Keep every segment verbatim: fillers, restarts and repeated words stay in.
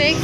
Shake.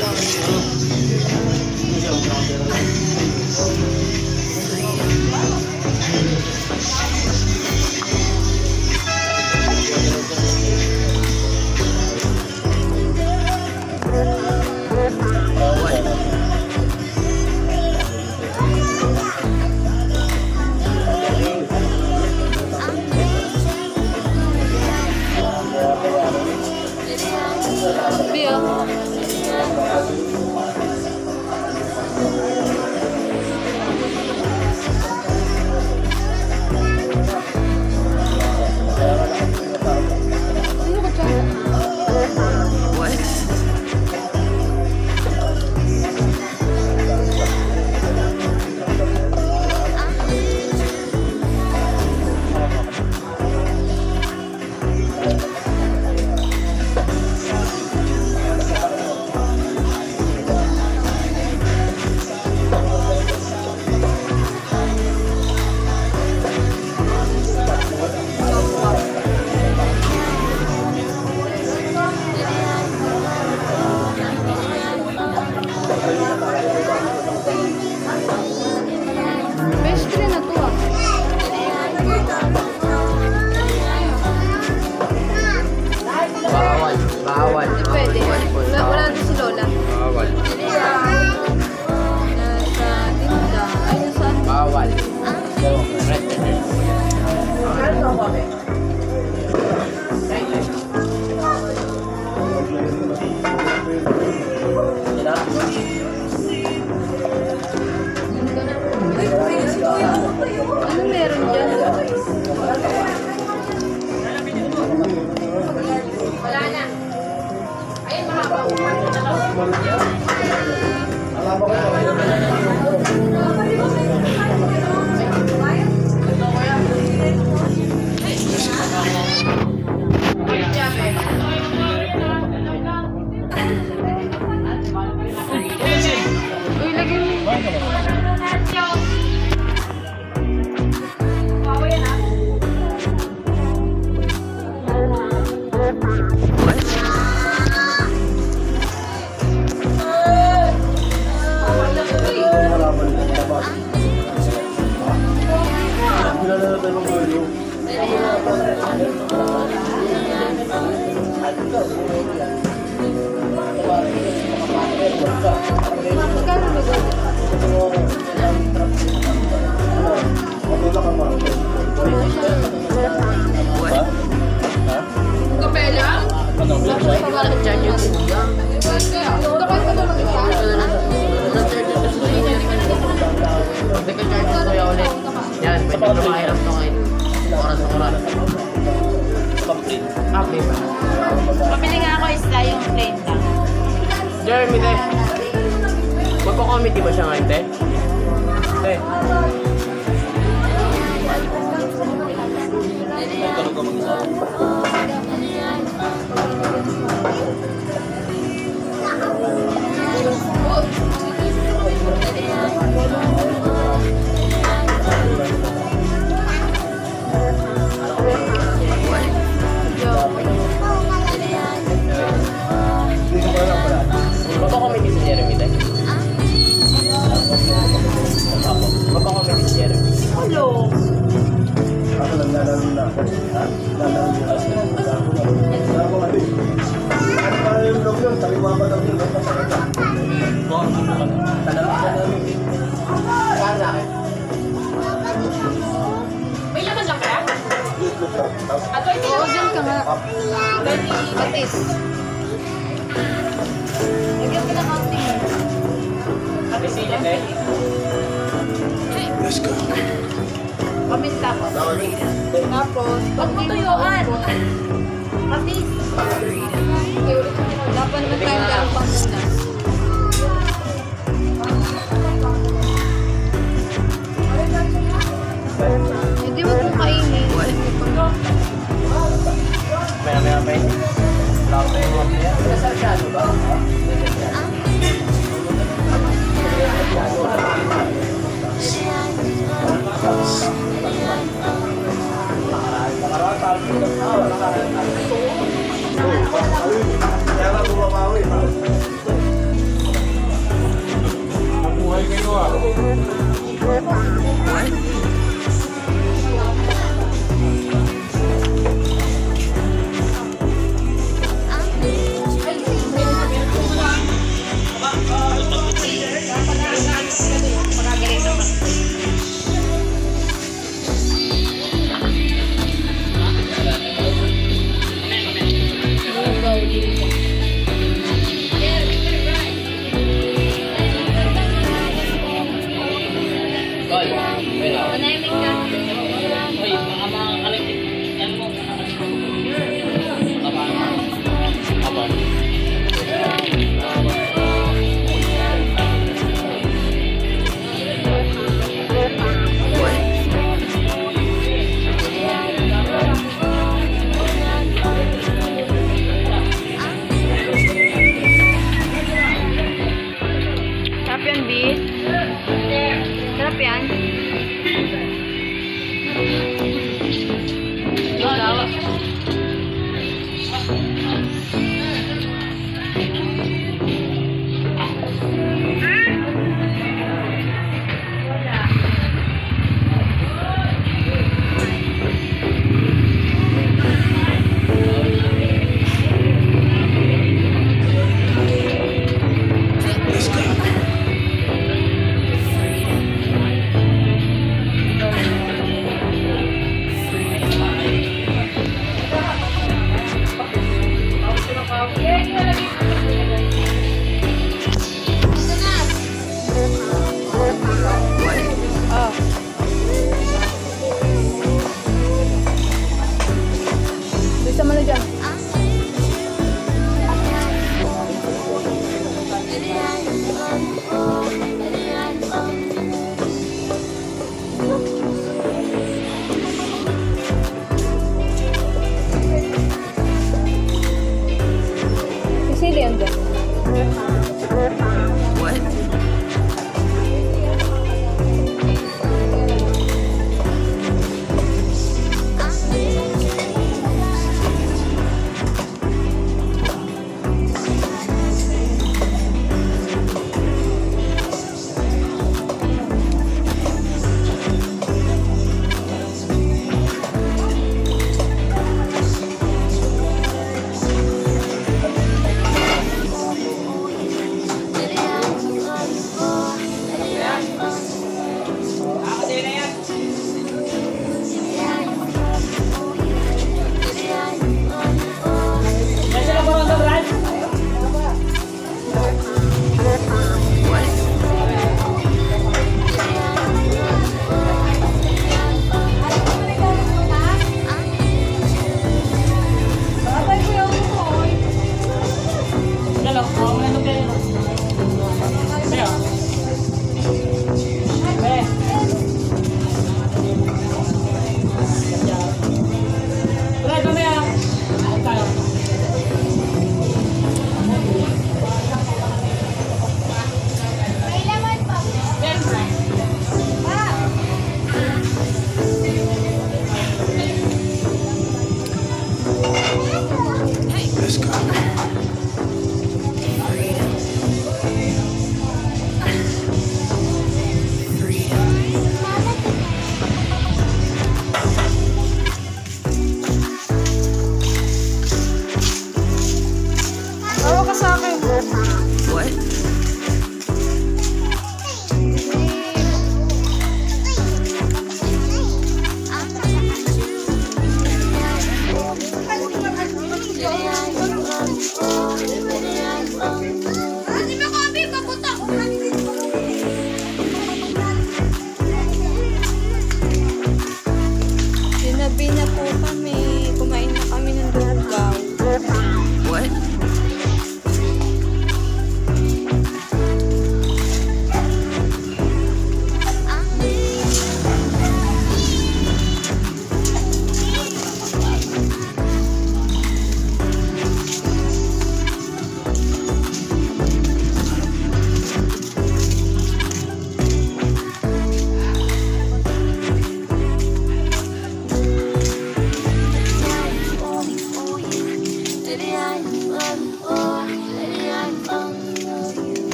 Ano meron dyan? Wala na. Ayun, mahaba. Uy, lagyan mo. Pabili nga ako isla yung plain lang. Jeremy, te. Magko-comedy ba siya ngayon, te? Te. Magko-comedy si Jeremy, te. Magko-comedy si Jeremy. Hello. Ako lang lalaro na ako. Ha? Lalaro na ako. Lalaro na ako. Ano pa yung vlog yun? Taliwa pa daw yun. Tanong ka namin. Saan na akin? May laman lang kaya? Ato, ito lang dyan ka nga. Batis. Lagyan ka na counting. Ate Sili, te. Let's go. Paminta ko. Tapos, pag matuyuan. Patis. Dapat na tayo lang pang sinas. Hindi mo kong kainin. Maya, maya, maya. Lahat na yung mga niya. Nasasyado ba? Kaya lang bumabawi.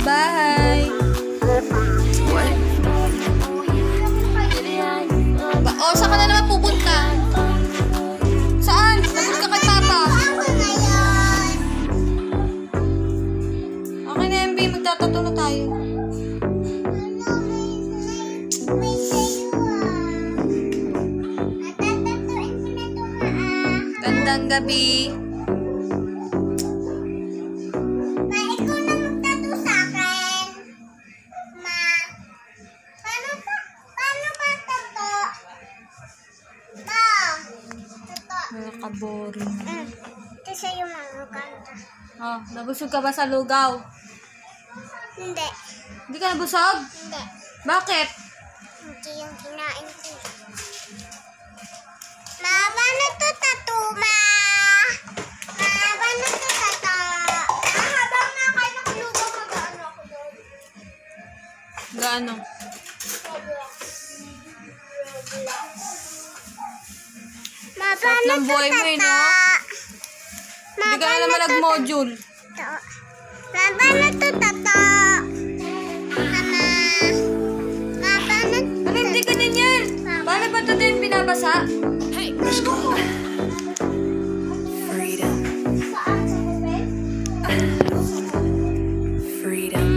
bahay. Ba oh, saan ka na naman pupunta? Saan? Lagot ka kay Papa. Okay na, M B. Magtatato na tayo. Gandang gabi. Ma, ikaw na magtato sa akin. Ma, paano pa, paano ba tato? Ma, tato. Nakaka-boring. Mm. Ito sa'yo mga kanta. Oh, nabusog ka ba sa lugaw? Hindi. Hindi ka nabusog? Hindi. Bakit? Hindi yung kinain ko. Ma, paano to tato, ma? Ma, paano to tato? Ah, habang nakain ako lugaw, mag-ano ako doon. Gaano? Ma, Sarap paano ng to buhay mo, eh, no? tato? Ma, Hindi ka na paano naman to nag-module. tato? Ma, paano to tato? Mama. Ma, paano to Ano, hindi ka na yan. Paano ba ito din binabasa? Let's go. Freedom, Saan sa bubay? freedom.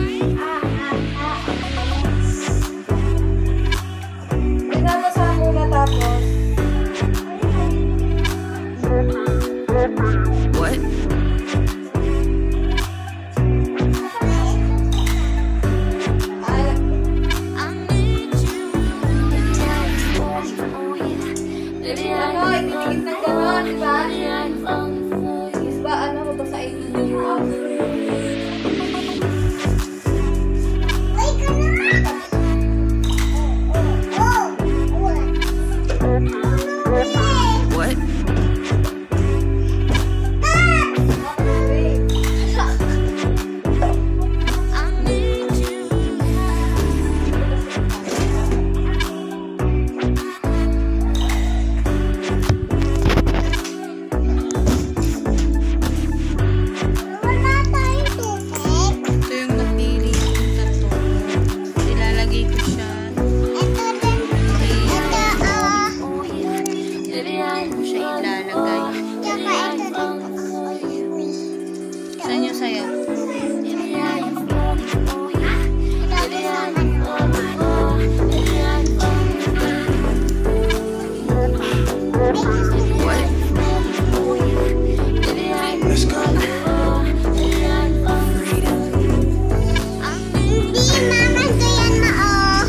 Binabasa muna tapos. What? Ay, ano, ikitikip ng gano'n, di ba? Is ba, ano, mabasain mo yung Ay, ganun! Oh! What? Wala tayong tubig. Ito yung napili kong tato. Ilalagay ko siya. Ito din. Ito, ah. Ito ko siya ilalagay. Tsaka ito din. Saan yung sayo? What? Let's go. Freedom. Hindi, mama, ito yan na, oh.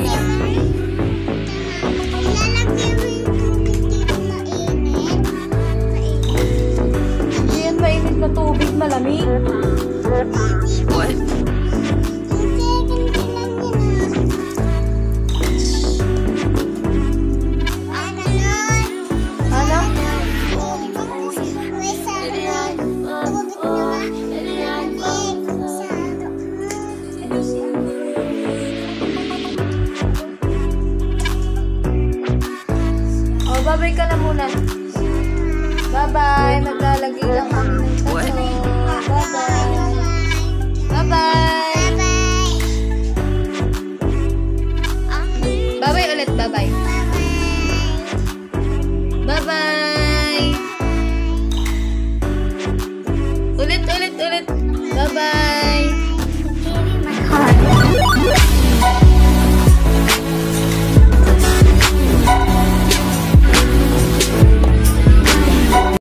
Ilalagay mo yung tubig dito mainit. Mainit. Hindi yan mainit na tubig, malamig. What? Hindi, ganito lang yun, ah. Ano nun? Ano? May sarap. Tubig na ba? Eh, sarap. Oh, babay ka na muna. Bye-bye. Maglalagay lang kami ng tato. What? Bye-bye. Bye-bye. Bye-bye. Bye-bye ulit. Bye-bye. Bye-bye.